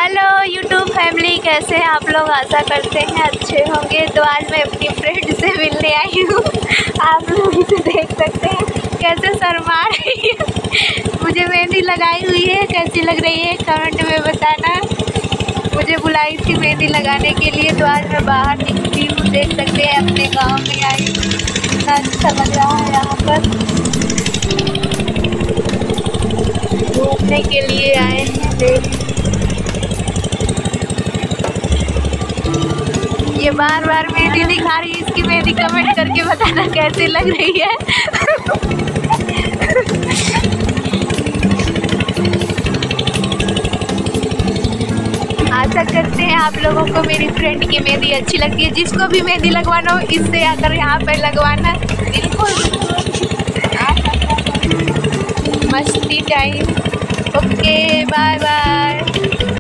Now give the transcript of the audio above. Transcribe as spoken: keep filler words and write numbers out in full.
Hello YouTube family, कैसे हैं आप लोग? आशा करते हैं अच्छे होंगे। तो आज मैं अपनी फ्रेंड से मिलने आई हूँ। आप लोग इसे देख सकते हैं कैसे शर्मा रही है। मुझे मेहंदी लगाई हुई है, कैसी लग रही है कमेंट में बताना। मुझे बुलाई थी मेहंदी लगाने के लिए, तो आज मैं बाहर निकली हूँ। देख सकते हैं अपने गाँव में आई हूँ, कितना अच्छा लग रहा है यहाँ पर। घूमने के लिए आए हैं। देख ये बार बार मेहंदी दिखा रही है, इसकी मेहंदी कमेंट करके बताना कैसी लग रही है। आशा करते हैं आप लोगों को मेरी फ्रेंड की मेहंदी अच्छी लगती है। जिसको भी मेहंदी लगवाना हो इससे आकर यहाँ पर लगवाना। बिल्कुल मस्ती टाइम। Okay, bye bye.